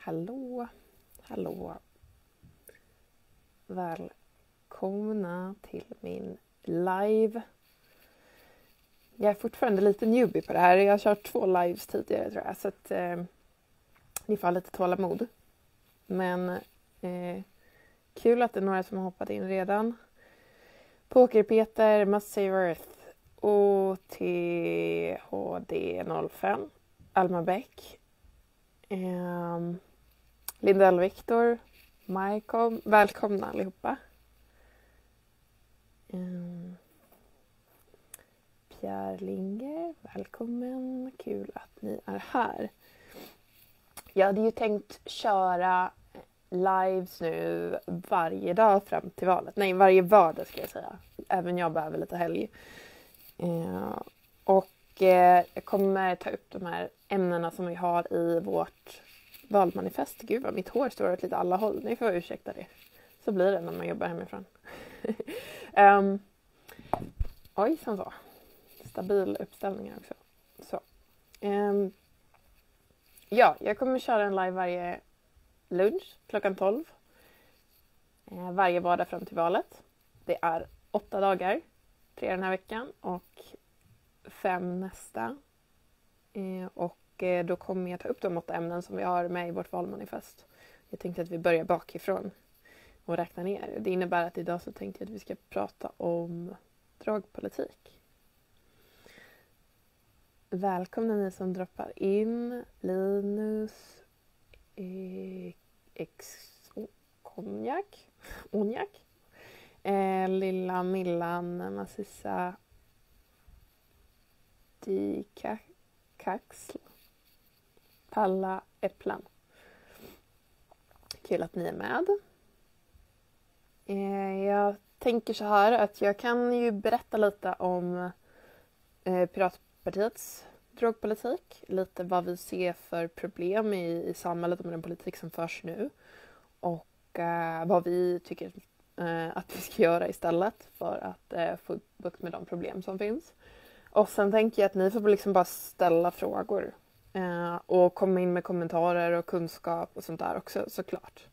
Hallå, hallå. Välkomna till min live. Jag är fortfarande lite newbie på det här. Jag har kört 2 lives tidigare tror jag. Så att ni får ha lite tålamod. Men kul att det är några som har hoppat in redan. Poker-Peter, Must Save Earth, OTHD05, Alma Bäck, Lindell Viktor, Majkom, välkomna allihopa. Pierre Linger, välkommen, kul att ni är här. Jag hade ju tänkt köra lives nu varje dag fram till valet. Nej, varje vardag ska jag säga. Även jag behöver lite helg. Jag kommer ta upp de här ämnena som vi har i vårt valmanifest. Gud vad mitt hår står åt lite alla håll. Ni får ursäkta det. Så blir det när man jobbar hemifrån. Oj, som så. Stabil uppställning också. Så. Jag kommer köra en live varje lunch klockan 12. Varje vardag fram till valet. Det är 8 dagar. 3 den här veckan och 5 nästa. Då kommer jag ta upp de 8 ämnen som vi har med i vårt valmanifest. Jag tänkte att vi börjar bakifrån och räkna ner. Det innebär att idag så tänkte jag att vi ska prata om drogpolitik. Välkomna ni som droppar in. Linus, Onjak, Lilla Millan, Massissa, Kaxl, Palla Äpplen. Kul att ni är med. Jag tänker så här att jag kan ju berätta lite om Piratpartiets drogpolitik. Lite vad vi ser för problem i samhället och med den politik som förs nu. Och vad vi tycker att vi ska göra istället för att få bukt med de problem som finns. Och sen tänker jag att ni får liksom bara ställa frågor. Och komma in med kommentarer och kunskap och sånt där också såklart.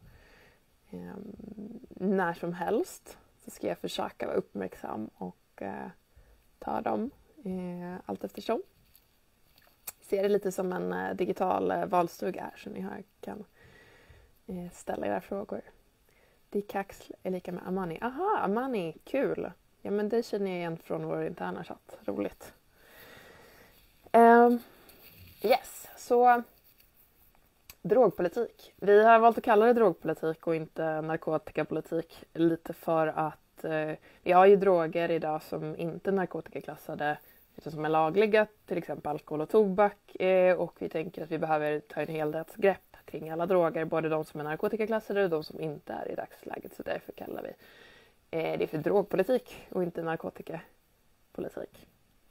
När som helst så ska jag försöka vara uppmärksam och ta dem allt eftersom. Ser det lite som en digital valstuga här så ni kan ställa era frågor. Dikaxl är lika med Amani. Aha, Amani, kul! Ja men det känner jag igen från vår interna chatt. Roligt. Yes, så drogpolitik. Vi har valt att kalla det drogpolitik och inte narkotikapolitik. Lite för att vi har ju droger idag som inte är narkotikaklassade utan som är lagliga. Till exempel alkohol och tobak. Och vi tänker att vi behöver ta en helhetsgrepp kring alla droger. Både de som är narkotikaklassade och de som inte är i dagsläget. Så därför kallar vi det är för drogpolitik och inte narkotikapolitik.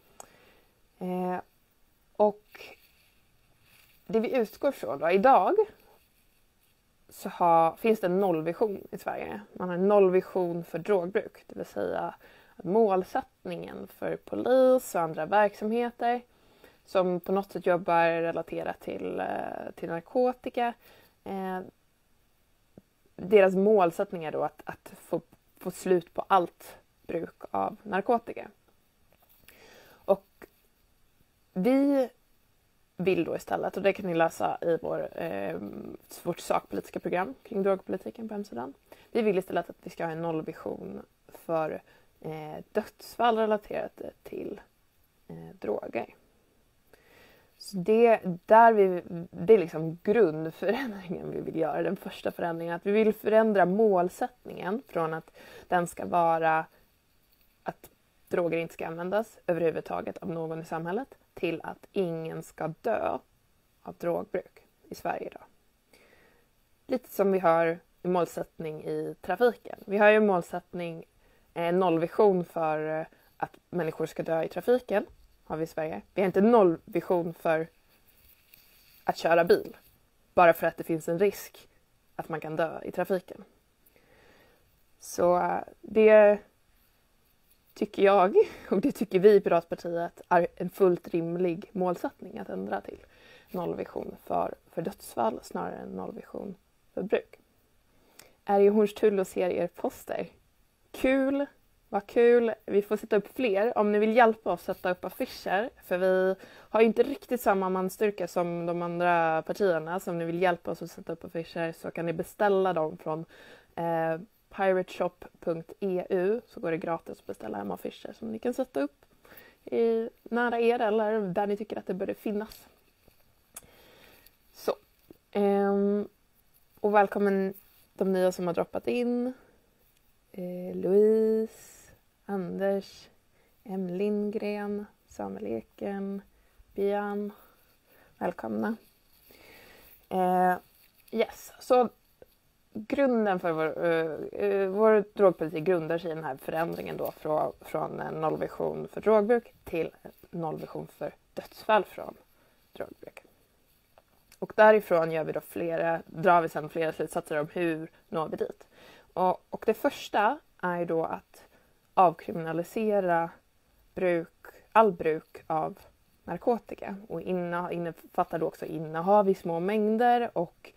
Och det vi utgår från då, idag så finns det en nollvision i Sverige. Man har en nollvision för drogbruk. Det vill säga att målsättningen för polis och andra verksamheter som på något sätt jobbar relaterat till narkotika. Deras målsättning är då att få slut på allt bruk av narkotika. Och vi vill då istället, och det kan ni läsa i vårt sakpolitiska program kring drogpolitiken på hemsidan. Vi vill istället att vi ska ha en nollvision för dödsfall relaterat till droger. Så det är liksom grundförändringen vi vill göra. Den första förändringen att vi vill förändra målsättningen från att den ska vara att droger inte ska användas överhuvudtaget av någon i samhället till att ingen ska dö av drogbruk i Sverige idag. Lite som vi har en målsättning i trafiken. Vi har ju en målsättning, en nollvision för att människor ska dö i trafiken har vi i Sverige. Vi har inte en nollvision för att köra bil. Bara för att det finns en risk att man kan dö i trafiken. Så det tycker jag, och det tycker vi i Piratpartiet, är en fullt rimlig målsättning att ändra till. nollvision för dödsfall snarare än nollvision för bruk. Är i Hornstull och ser er poster. Kul! Vad kul! Vi får sätta upp fler. Om ni vill hjälpa oss sätta upp affischer, för vi har ju inte riktigt samma manstyrka som de andra partierna, så om ni vill hjälpa oss att sätta upp affischer så kan ni beställa dem från pirateshop.eu, så går det gratis att beställa hem affischer som ni kan sätta upp nära er eller där ni tycker att det borde finnas. Så. Och välkommen de nya som har droppat in. Louise, Anders, M. Lindgren, Samuel Eken, Bian. Välkomna. Yes, så grunden för vår drogpolitik grundar sig i den här förändringen då från en nollvision för drogbruk till en nollvision för dödsfall från drogbruk. Och därifrån drar vi sedan flera slutsatser om hur når vi dit. Och det första är då att avkriminalisera all bruk av narkotika. Och innefattar då också innehav i små mängder och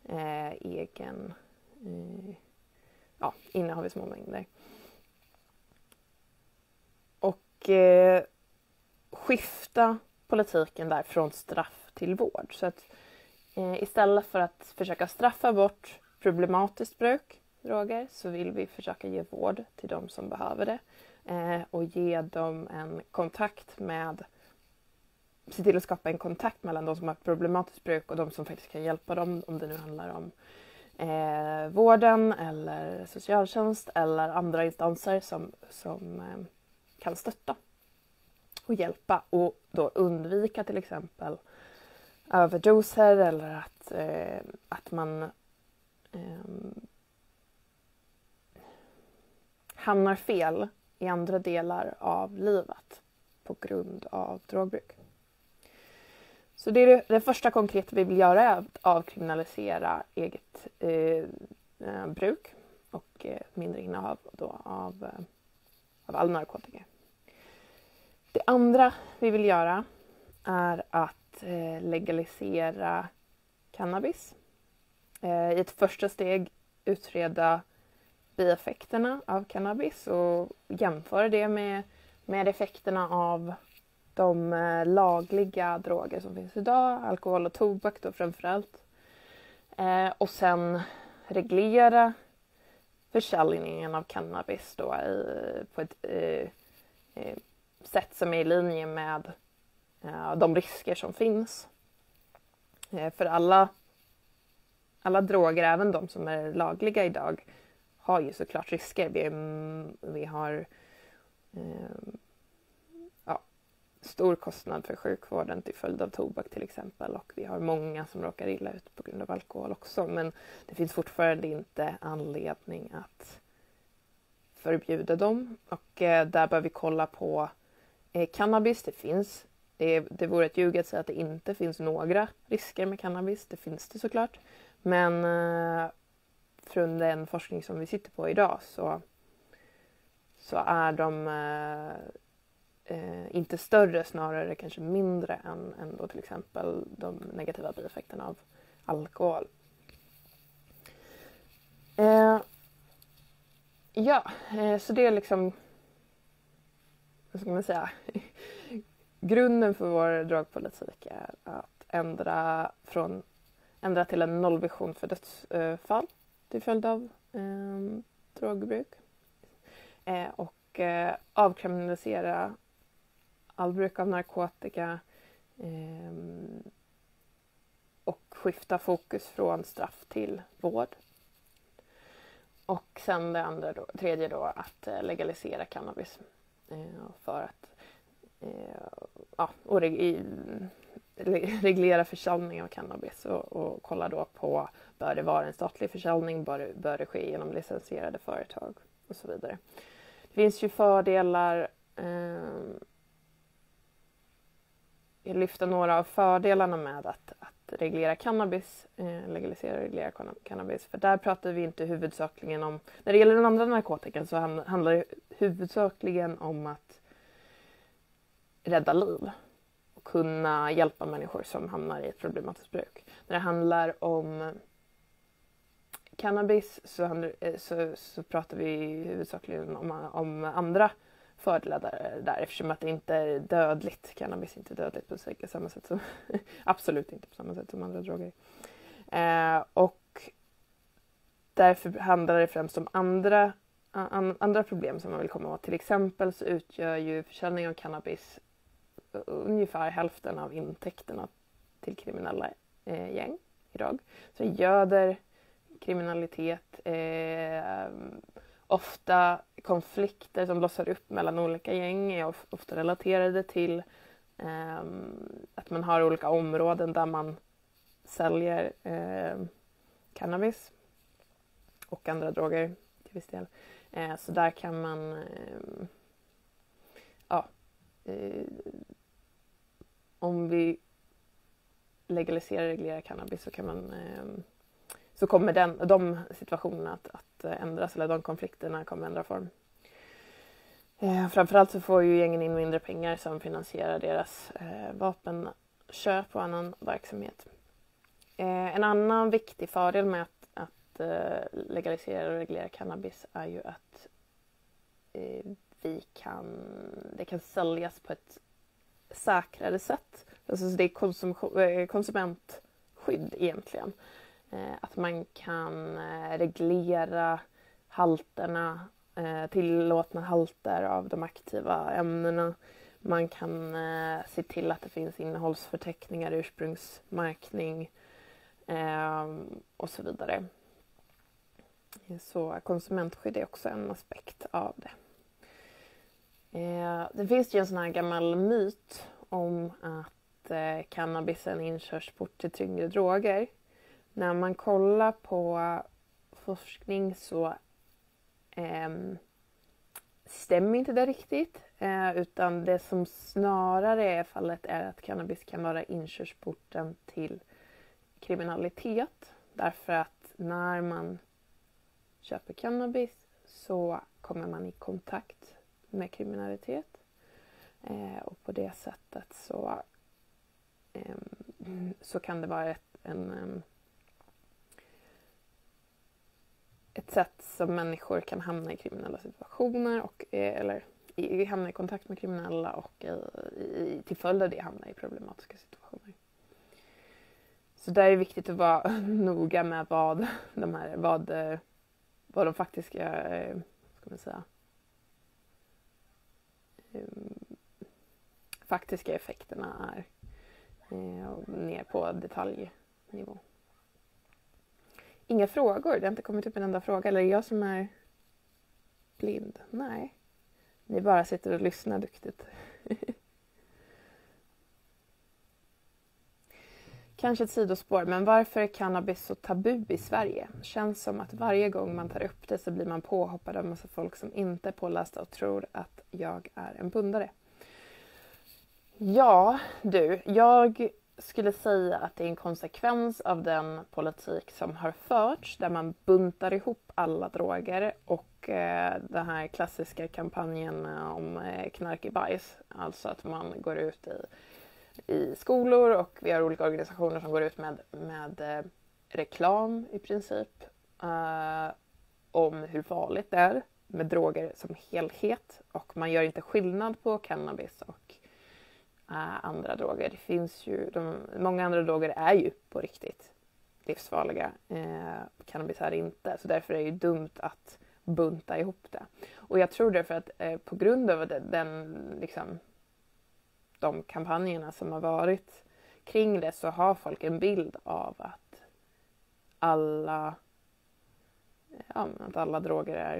innehav i små mängder. Och skifta politiken där från straff till vård. Så att istället för att försöka straffa bort problematiskt bruk droger så vill vi försöka ge vård till de som behöver det och ge dem se till att skapa en kontakt mellan de som har problematiskt bruk och de som faktiskt kan hjälpa dem, om det nu handlar om vården eller socialtjänst eller andra instanser som kan stötta och hjälpa och då undvika till exempel överdoser eller att man hamnar fel i andra delar av livet på grund av drogbruk. Så det är det första konkreta vi vill göra, är att avkriminalisera eget bruk och mindre innehav då av all narkotika. Det andra vi vill göra är att legalisera cannabis. I ett första steg utreda bieffekterna av cannabis och jämföra det med effekterna av de lagliga droger som finns idag, alkohol och tobak då framförallt. Och sen reglera försäljningen av cannabis då på ett sätt som är i linje med de risker som finns. För alla droger, även de som är lagliga idag, har ju såklart risker. Vi har stor kostnad för sjukvården till följd av tobak till exempel, och vi har många som råkar illa ut på grund av alkohol också, men det finns fortfarande inte anledning att förbjuda dem, och där bör vi kolla på cannabis. Det vore ett ljug att säga att det inte finns några risker med cannabis, det finns det såklart, men från den forskning som vi sitter på idag så är de inte större, snarare kanske mindre än då till exempel de negativa bieffekterna av alkohol. Så det är liksom, vad ska man säga, grunden för vår drogpolitik är att ändra till en nollvision för dödsfall till följd av drogbruk och avkriminalisera all bruk av narkotika och skifta fokus från straff till vård. Och sen tredje då att legalisera cannabis för att reglera försäljning av cannabis och kolla då på, bör det vara en statlig försäljning, bör det ske genom licensierade företag och så vidare. Det finns ju fördelar. Jag lyfter några av fördelarna med att legalisera cannabis. För där pratar vi inte huvudsakligen om, när det gäller den andra narkotikan så handlar det huvudsakligen om att rädda liv. Och kunna hjälpa människor som hamnar i ett problematiskt bruk. När det handlar om cannabis så pratar vi huvudsakligen om andra fördelar där eftersom att det inte är dödligt. Cannabis är inte dödligt på samma sätt som absolut inte på samma sätt som andra droger. Och därför handlar det främst om andra problem som man vill komma åt. Till exempel så utgör ju försäljning av cannabis ungefär hälften av intäkterna till kriminella gäng idag. Så det göder kriminalitet, ofta konflikter som blossar upp mellan olika gäng är ofta relaterade till att man har olika områden där man säljer cannabis och andra droger till viss del. Så där kan man om vi reglerar cannabis så kan man så kommer de situationerna att ändras, eller de konflikterna kommer ändra form. Framförallt så får ju gängen in mindre pengar som finansierar deras vapenköp och annan verksamhet. En annan viktig fördel med att legalisera och reglera cannabis är ju att det kan säljas på ett säkrare sätt. Alltså det är konsumentskydd egentligen. Att man kan reglera halterna, tillåtna halter av de aktiva ämnena. Man kan se till att det finns innehållsförteckningar, ursprungsmärkning och så vidare. Så konsumentskydd är också en aspekt av det. Det finns ju en sån här gammal myt om att cannabis är en inkörsport till tyngre droger. När man kollar på forskning så stämmer inte det riktigt. Utan det som snarare är fallet är att cannabis kan vara inkörsporten till kriminalitet. Därför att när man köper cannabis så kommer man i kontakt med kriminalitet. Och på det sättet så kan det vara ett sätt som människor kan hamna i kriminella situationer eller hamna i kontakt med kriminella och till följd av det hamna i problematiska situationer. Så där är det viktigt att vara noga med vad de faktiska faktiska effekterna är ner på detaljnivå. Inga frågor? Det har inte kommit upp en enda fråga. Eller är jag som är blind? Nej. Ni bara sitter och lyssnar duktigt. Kanske ett sidospår, men varför är cannabis så tabu i Sverige? Känns som att varje gång man tar upp det så blir man påhoppad av en massa folk som inte är pålästa och tror att jag är en pundare. Ja, jag skulle säga att det är en konsekvens av den politik som har förts där man buntar ihop alla droger och den här klassiska kampanjen om knark i bajs. Alltså att man går ut i skolor och vi har olika organisationer som går ut med reklam i princip om hur farligt det är med droger som helhet, och man gör inte skillnad på cannabis och andra droger. Det finns ju många andra droger är ju på riktigt livsfarliga. Cannabis är inte, så därför är det ju dumt att bunta ihop det. Och jag tror därför att på grund av de kampanjerna som har varit kring det så har folk en bild av att alla droger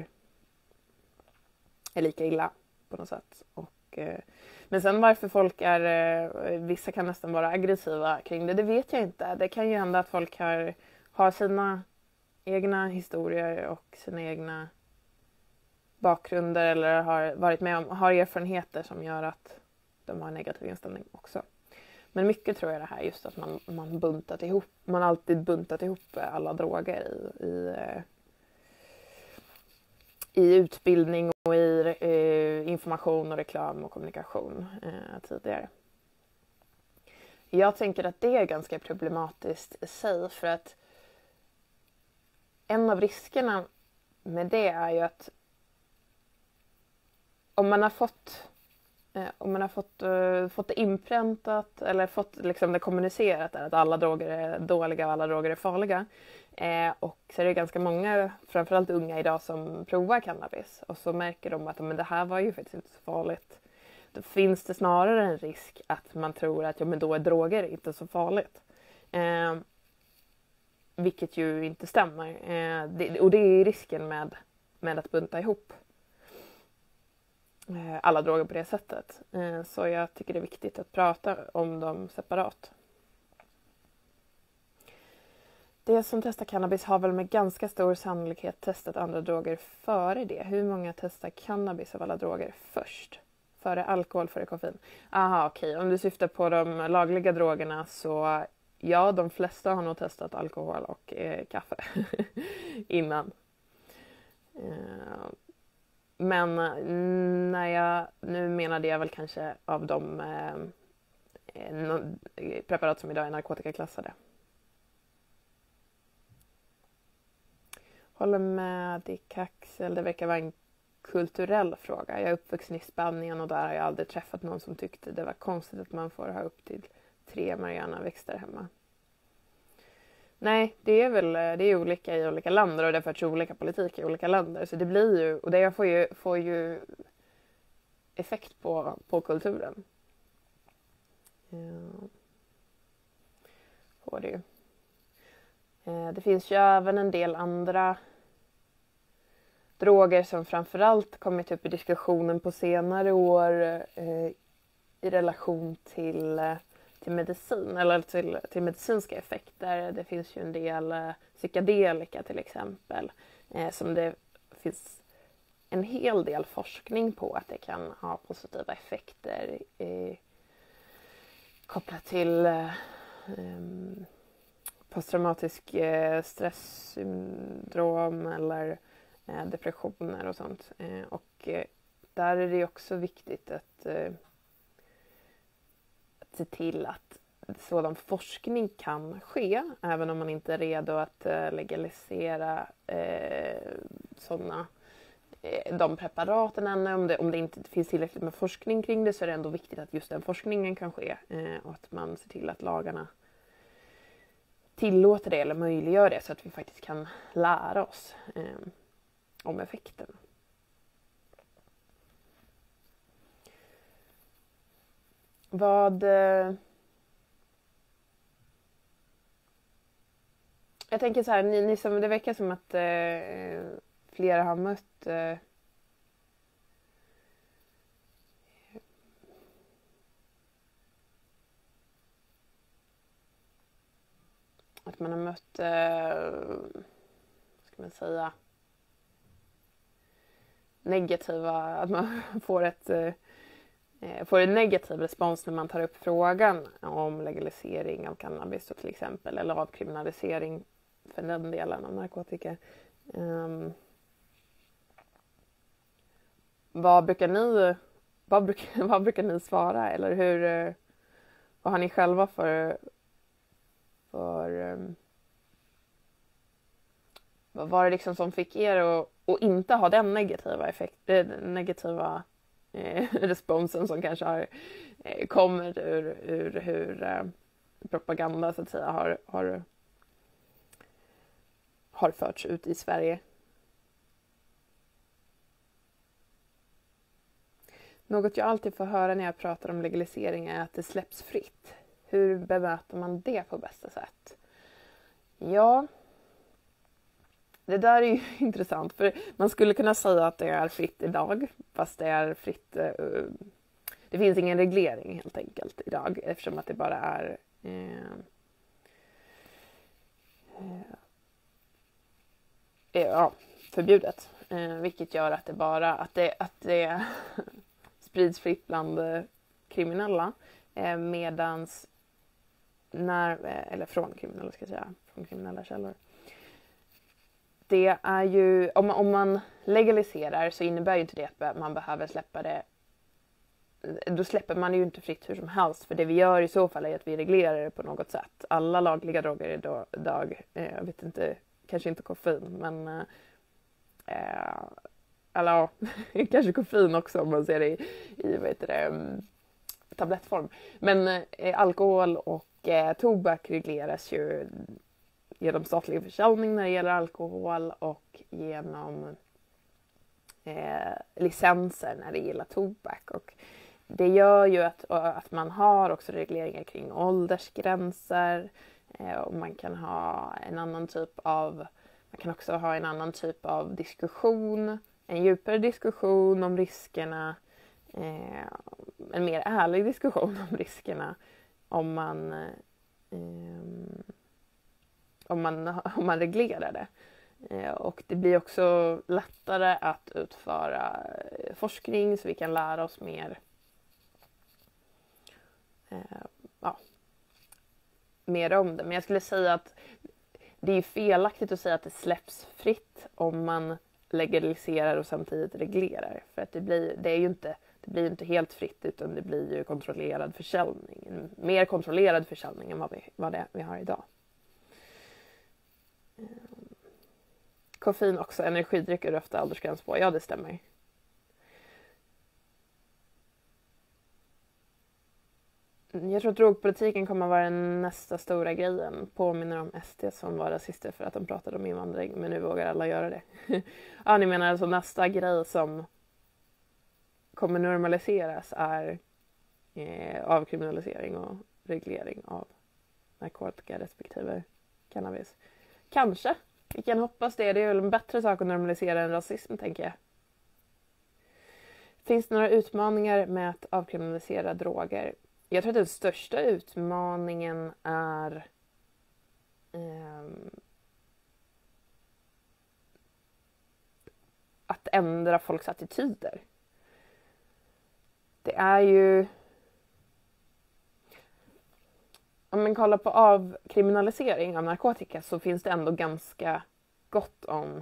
är lika illa på något sätt. Men sen varför folk vissa kan nästan vara aggressiva kring det vet jag inte. Det kan ju hända att folk har sina egna historier och sina egna bakgrunder eller har varit med om, har erfarenheter som gör att de har en negativ inställning också. Men mycket tror jag det här just att man alltid buntat ihop alla droger i utbildning och i information och reklam och kommunikation tidigare. Jag tänker att det är ganska problematiskt i sig, för att en av riskerna med det är ju att om man har fått det inpräntat eller fått liksom det kommunicerat att alla droger är dåliga och alla droger är farliga, och så är det ganska många, framförallt unga idag, som provar cannabis och så märker de att men det här var ju faktiskt inte så farligt. Då finns det snarare en risk att man tror att men då är droger inte så farligt. Vilket ju inte stämmer. Och det är risken med att bunta ihop alla droger på det sättet. Så jag tycker det är viktigt att prata om dem separat. De som testar cannabis har väl med ganska stor sannolikhet testat andra droger före det. Hur många testar cannabis av alla droger först? Före alkohol, före koffein? Aha, okej. Om du syftar på de lagliga drogerna så ja, de flesta har nog testat alkohol och kaffe innan. Men nu menade jag väl kanske av de preparat som idag är narkotikaklassade. Håller med i Kaxel, det verkar vara en kulturell fråga. Jag är uppvuxen i Spanien och där har jag aldrig träffat någon som tyckte det var konstigt att man får ha upp till 3 marijuana-växter hemma. Nej, det är olika i olika länder och det förs olika politik i olika länder. Så det blir ju, och det får ju effekt på kulturen. Ja. Får det ju. Det finns ju även en del andra droger som framförallt kommit upp i diskussionen på senare år i relation till medicin eller till medicinska effekter. Det finns ju en del psykedelika till exempel som det finns en hel del forskning på att det kan ha positiva effekter kopplat till posttraumatisk stresssyndrom eller depressioner och sånt. Och där är det också viktigt att se till att sådan forskning kan ske, även om man inte är redo att legalisera de preparaten ännu. Om det inte finns tillräckligt med forskning kring det så är det ändå viktigt att just den forskningen kan ske och att man ser till att lagarna tillåter det eller möjliggör det så att vi faktiskt kan lära oss om effekten. Jag tänker så här, ni som, det verkar som att flera har mött att man har mött ska man säga negativa, att man får en negativ respons när man tar upp frågan om legalisering av cannabis till exempel, eller avkriminalisering för den delen av narkotika. Vad brukar ni svara, eller vad har ni själva för vad var det liksom som fick er att inte ha den negativa responsen som kanske har kommit ur hur propaganda så att säga har förts ut i Sverige? Något jag alltid får höra när jag pratar om legalisering är att det släpps fritt. Hur bemöter man det på bästa sätt? Ja, det där är ju intressant, för man skulle kunna säga att det är fritt idag, fast det är fritt. Det finns ingen reglering helt enkelt idag, eftersom att det bara är förbjudet, vilket gör att det sprids fritt bland kriminella, medans eller från kriminella ska jag säga, från kriminella källor. Det är ju, om man legaliserar så innebär ju inte det att man behöver släppa det då släpper man ju inte fritt hur som helst. För det vi gör i så fall är att vi reglerar det på något sätt. Alla lagliga droger idag, jag vet inte, kanske inte koffein, men eller ja, kanske koffein också om man ser det i vad heter det, tablettform. Men alkohol och tobak regleras ju genom statlig försäljning när det gäller alkohol och genom licenser när det gäller tobak. Och det gör ju att man har också regleringar kring åldersgränser och man kan ha en annan typ av, man kan också ha en annan typ av diskussion, en djupare diskussion om riskerna, en mer ärlig diskussion om riskerna om man reglerar det. Och det blir också lättare att utföra forskning så vi kan lära oss mer, mer om det. Men jag skulle säga att det är felaktigt att säga att det släpps fritt om man legaliserar och samtidigt reglerar. För att det blir ju inte helt fritt, utan det blir ju kontrollerad försäljning. En mer kontrollerad försäljning än vad vi har idag. Koffein också, energidrycker efter åldersgräns på. Ja, det stämmer. Jag tror att drogpolitiken kommer att vara nästa stora grejen. Påminner om SD som var rasister för att de pratade om invandring, men nu vågar alla göra det. Ja, ni menar alltså nästa grej som kommer normaliseras är avkriminalisering och reglering av narkotika respektive cannabis. Kanske. Vi kan hoppas det. Det är väl en bättre sak att normalisera än rasism, tänker jag. Finns det några utmaningar med att avkriminalisera droger? Jag tror att den största utmaningen är att ändra folks attityder. Det är ju... Om man kollar på avkriminalisering av narkotika så finns det ändå ganska gott om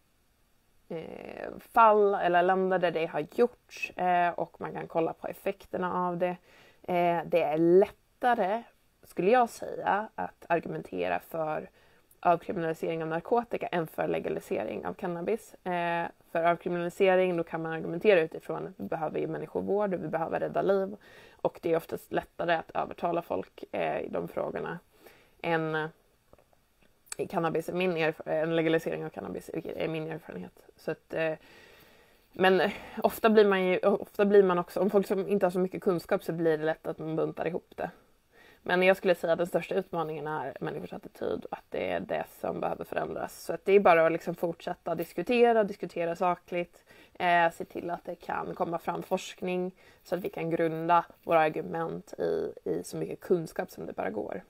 fall eller länder där det har gjorts och man kan kolla på effekterna av det. Det är lättare, skulle jag säga, att argumentera för avkriminalisering av narkotika än för legalisering av cannabis. För avkriminalisering då kan man argumentera utifrån att vi behöver ge människor vård och vi behöver rädda liv. Och det är oftast lättare att övertala folk i de frågorna än i cannabis. En legalisering av cannabis är min erfarenhet. Så att, men ofta blir man också, om folk som inte har så mycket kunskap så blir det lätt att man buntar ihop det. Men jag skulle säga att den största utmaningen är människors attityd och att det är det som behöver förändras. Så att det är bara att liksom fortsätta diskutera sakligt, se till att det kan komma fram forskning så att vi kan grunda våra argument i så mycket kunskap som det bara går.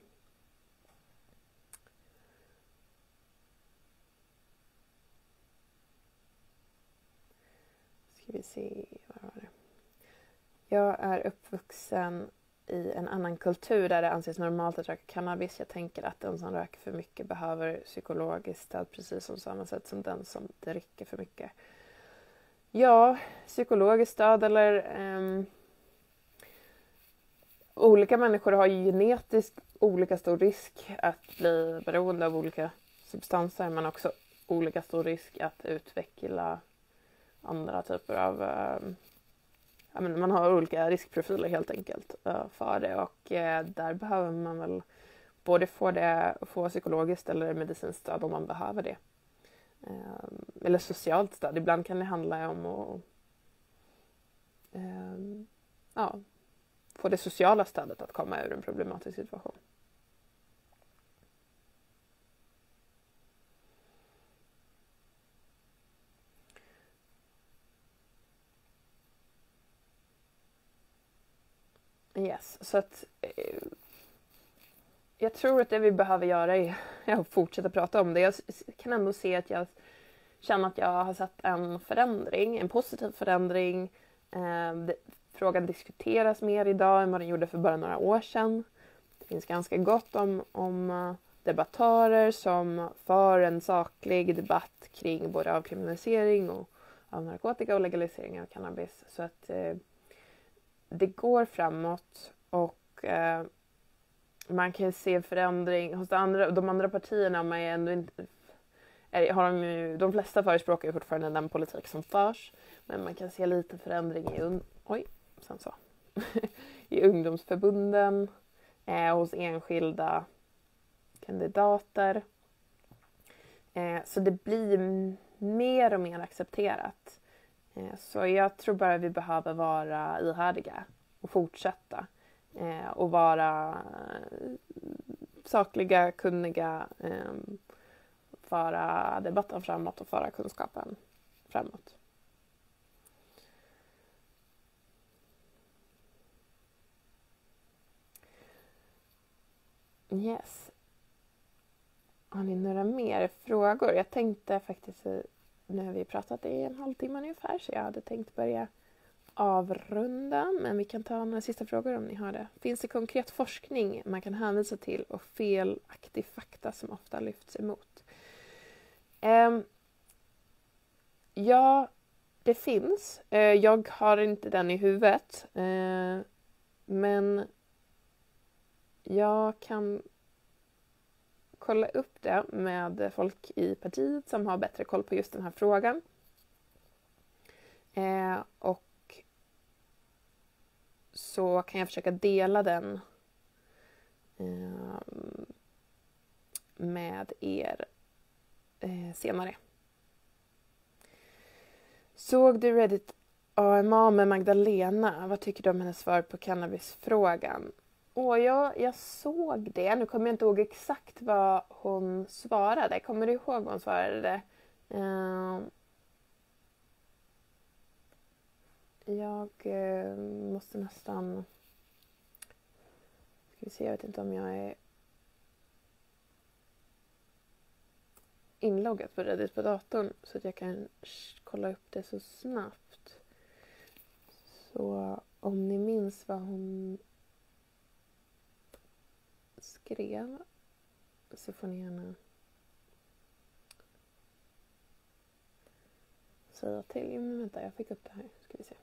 Ska vi se, vad var det? Jag är uppvuxen i en annan kultur där det anses normalt att röka cannabis. Jag tänker att den som röker för mycket behöver psykologiskt stöd precis som samma sätt som den som dricker för mycket. Ja, psykologiskt stöd eller olika människor har ju genetiskt olika stor risk att bli beroende av olika substanser, men också olika stor risk att utveckla andra typer av man har olika riskprofiler helt enkelt för det, och där behöver man väl både få psykologiskt eller medicinskt stöd om man behöver det. Eller socialt stöd. Ibland kan det handla om att få det sociala stödet att komma ur en problematisk situation. Yes, så att jag tror att det vi behöver göra är att fortsätta prata om det. Jag kan ändå se att jag känner att jag har sett en förändring, en positiv förändring. Frågan diskuteras mer idag än vad den gjorde för bara några år sedan. Det finns ganska gott om debattörer som för en saklig debatt kring både avkriminalisering av narkotika och legalisering av cannabis. Så att det går framåt och man kan se förändring hos de andra partierna. Man är ändå inte, de flesta förespråkar ju fortfarande den politik som förs, men man kan se lite förändring i ungdomsförbunden, hos enskilda kandidater. Så det blir mer och mer accepterat. Så jag tror bara vi behöver vara ihärdiga och fortsätta. Och vara sakliga, kunniga, föra debatten framåt och föra kunskapen framåt. Yes. Har ni några mer frågor? Jag tänkte faktiskt, nu har vi pratat i en halvtimme ungefär, så jag hade tänkt börja avrunda, men vi kan ta några sista frågor om ni har det. Finns det konkret forskning man kan hänvisa till och felaktig fakta som ofta lyfts emot? Ja, det finns. Jag har inte den i huvudet, men jag kan kolla upp det med folk i partiet som har bättre koll på just den här frågan. Och så kan jag försöka dela den med er senare. Såg du Reddit AMA med Magdalena? Vad tycker du om hennes svar på cannabisfrågan? Jag såg det. Nu kommer jag inte ihåg exakt vad hon svarade. Kommer du ihåg vad hon svarade? Jag måste nästan... Ska vi se, jag vet inte om jag är inloggad på Reddit på datorn så att jag kan kolla upp det så snabbt. Så om ni minns vad hon skrev så får ni gärna säga till. Men vänta, jag fick upp det här. Ska vi se.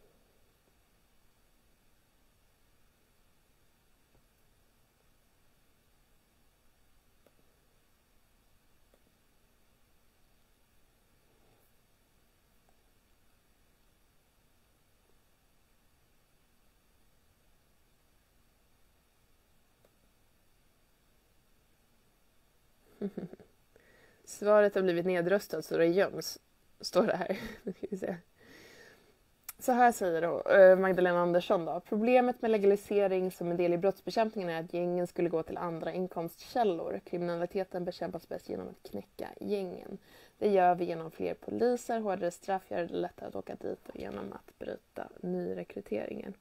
Svaret har blivit nedröstat så det göms, står det här. Ska vi se. Så här säger då Magdalena Andersson då. Problemet med legalisering som en del i brottsbekämpningen är att gängen skulle gå till andra inkomstkällor. Kriminaliteten bekämpas bäst genom att knäcka gängen. Det gör vi genom fler poliser, hårdare straff, gör det lättare att åka dit och genom att bryta nyrekryteringen.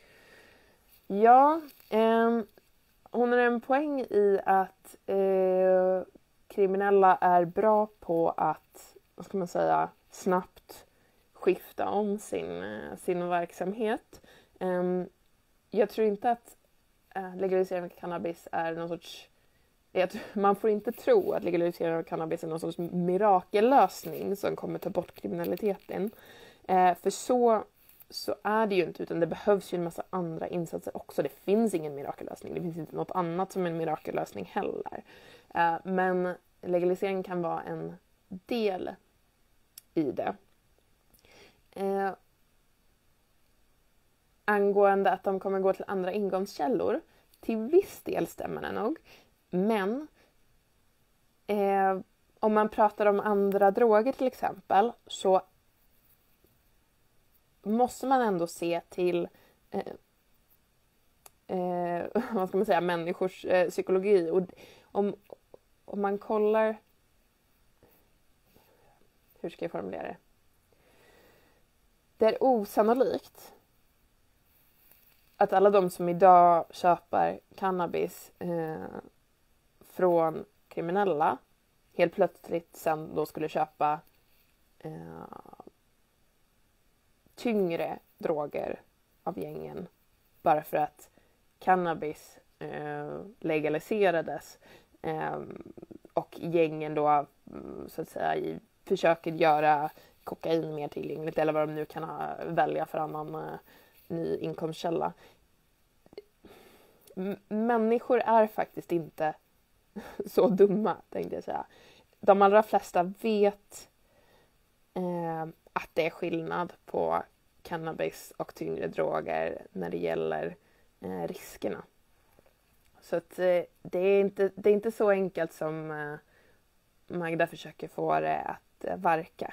Ja, hon har en poäng i att kriminella är bra på att, vad ska man säga, snabbt skifta om sin verksamhet. Jag tror inte att legalisering av cannabis är någon sorts... Man får inte tro att legalisering av cannabis är någon sorts mirakellösning som kommer ta bort kriminaliteten. För så är det ju inte, utan det behövs ju en massa andra insatser också. Det finns ingen mirakellösning. Det finns inte något annat som en mirakellösning heller. Men legalisering kan vara en del i det. Angående att de kommer gå till andra ingångskällor, till viss del stämmer det nog. Men om man pratar om andra droger till exempel, så måste man ändå se till vad ska man säga, människors psykologi. Och om man kollar, hur ska jag formulera det? Det är osannolikt att alla de som idag köper cannabis från kriminella helt plötsligt sen då skulle köpa tyngre droger av gängen bara för att cannabis legaliserades och gängen då så att säga försöker göra kokain mer tillgängligt eller vad de nu kan välja för annan ny inkomstkälla. Människor är faktiskt inte så dumma, tänkte jag säga. De allra flesta vet att det är skillnad på cannabis och tyngre droger när det gäller riskerna. Så att det är inte så enkelt som Magda försöker få det att verka.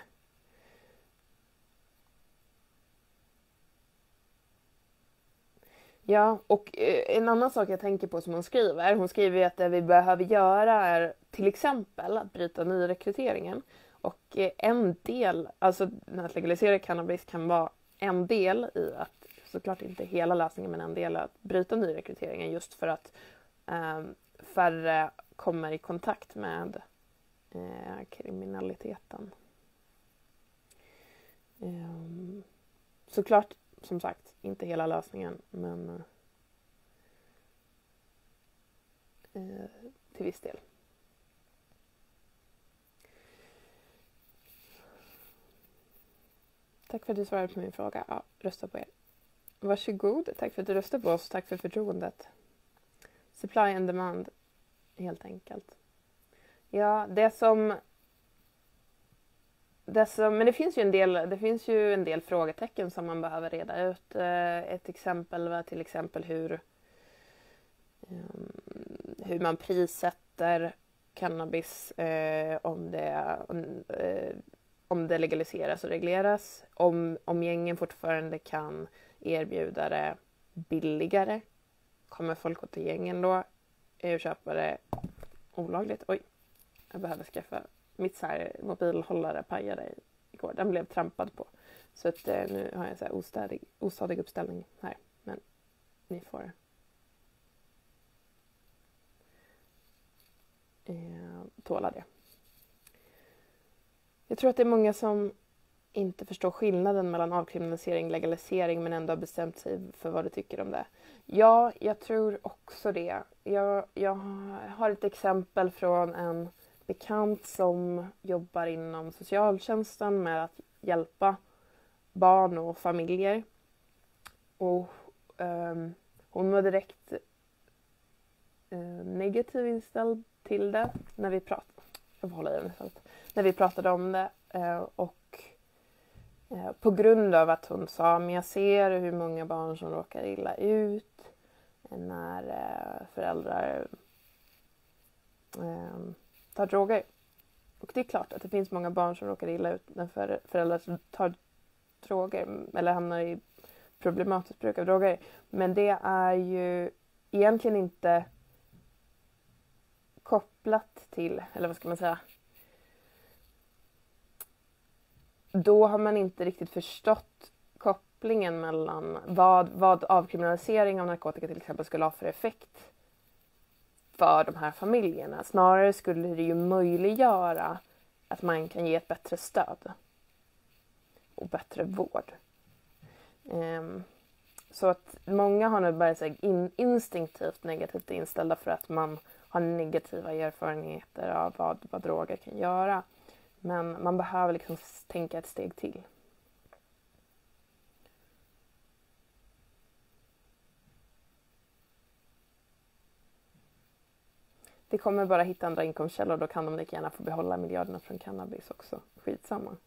Ja, och en annan sak jag tänker på som hon skriver ju att det vi behöver göra är till exempel att bryta nyrekryteringen. Och en del, alltså att legalisera cannabis kan vara en del i att, såklart inte hela lösningen, men en del att bryta nyrekryteringen just för att färre kommer i kontakt med kriminaliteten. Såklart, som sagt, inte hela lösningen, men till viss del. Tack för att du svarade på min fråga. Ja, rösta på er. Varsågod. Tack för att du röstade på oss. Tack för förtroendet. Supply and demand, helt enkelt. Ja, men det finns ju en del frågetecken som man behöver reda ut. Ett exempel var till exempel hur man prissätter cannabis om det legaliseras och regleras. Om gängen fortfarande kan erbjuda det billigare, kommer folk gå till gängen då och köpa det olagligt? Oj, jag behöver skaffa mitt så här mobilhållare pajade igår. Den blev trampad på. Så att nu har jag så här ostadig uppställning här. Men ni får tåla det. Jag tror att det är många som inte förstår skillnaden mellan avkriminalisering och legalisering men ändå har bestämt sig för vad de tycker om det. Ja, jag tror också det. Jag har ett exempel från en bekant som jobbar inom socialtjänsten med att hjälpa barn och familjer. Och hon var direkt negativ inställd till det när vi pratade om det. Och på grund av att hon sa, men jag ser hur många barn som råkar illa ut när föräldrar tar droger. Och det är klart att det finns många barn som råkar illa ut när föräldrar tar droger eller hamnar i problematiskt bruk av droger. Men det är ju egentligen inte kopplat till, eller vad ska man säga? Då har man inte riktigt förstått kopplingen mellan vad avkriminalisering av narkotika till exempel skulle ha för effekt för de här familjerna. Snarare skulle det ju möjliggöra att man kan ge ett bättre stöd och bättre vård. Så att många har nu börjat sig instinktivt negativt inställda för att man har negativa erfarenheter av vad droger kan göra. Men man behöver liksom tänka ett steg till. Det kommer bara hitta andra inkomstkällor, då kan de lika gärna få behålla miljarderna från cannabis också. Skitsamma.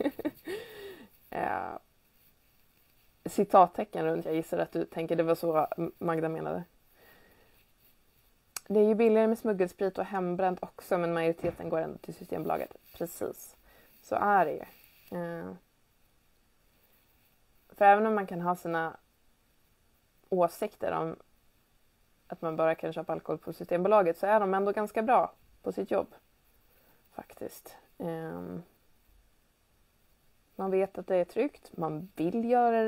Citattecken runt, jag gissar att du tänker det var så Magda menade. Det är ju billigare med smuggelsprit och hembränt också, men majoriteten går ändå till Systembolaget. Precis, så är det ju. För även om man kan ha sina åsikter om att man bara kan köpa alkohol på Systembolaget, så är de ändå ganska bra på sitt jobb. Faktiskt. Man vet att det är tryggt. Man vill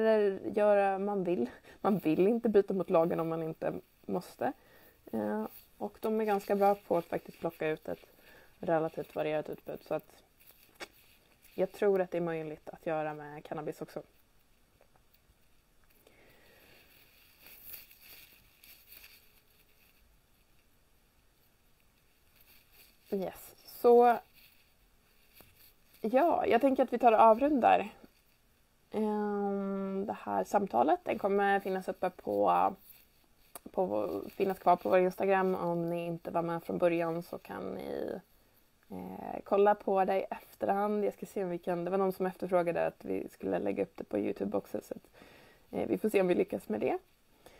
Man vill inte bryta mot lagen om man inte måste. Och de är ganska bra på att faktiskt plocka ut ett relativt varierat utbud. Så att jag tror att det är möjligt att göra med cannabis också. Yes, så ja, jag tänker att vi tar och avrundar. det här samtalet. Den kommer finnas uppe finnas kvar på vår Instagram. Om ni inte var med från början så kan ni kolla på det i efterhand. Jag ska se om vi kan. Det var någon som efterfrågade att vi skulle lägga upp det på YouTube också. Så att, vi får se om vi lyckas med det.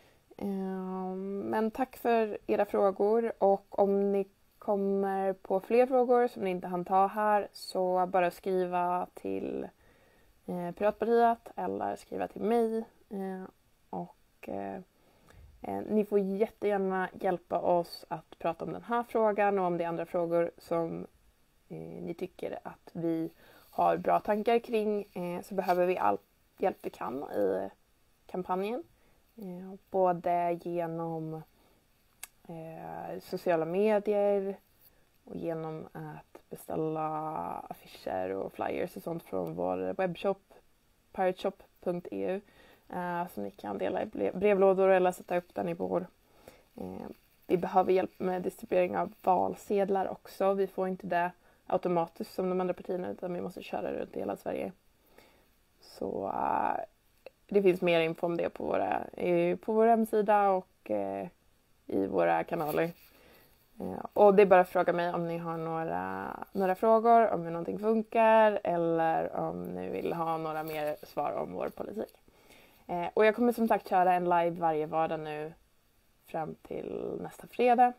Men tack för era frågor, och om ni kommer på fler frågor som ni inte hann ta här så bara skriva till Piratpartiet eller skriva till mig. Och ni får jättegärna hjälpa oss att prata om den här frågan, och om det är andra frågor som ni tycker att vi har bra tankar kring, så behöver vi all hjälp vi kan i kampanjen. Både genom sociala medier och genom att beställa affischer och flyers och sånt från vår webbshop pirateshop.eu, som ni kan dela i brevlådor eller sätta upp där ni bor. Vi behöver hjälp med distribuering av valsedlar också. Vi får inte det automatiskt som de andra partierna, utan vi måste köra runt i hela Sverige. Så det finns mer info om det på vår hemsida och i våra kanaler. Och det är bara att fråga mig om ni har några frågor, om hur någonting funkar eller om ni vill ha några mer svar om vår politik. Och jag kommer som sagt köra en live varje vardag nu fram till nästa fredag.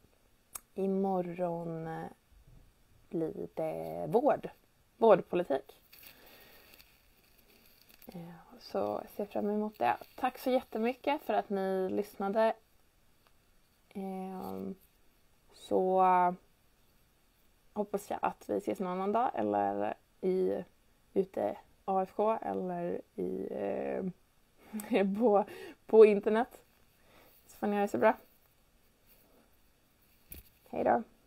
Imorgon blir det vårdpolitik. Så jag ser fram emot det. Tack så jättemycket för att ni lyssnade. Så hoppas jag att vi ses någon annan dag eller ute AFK eller på internet. Så får ni ha det så bra. Hej då.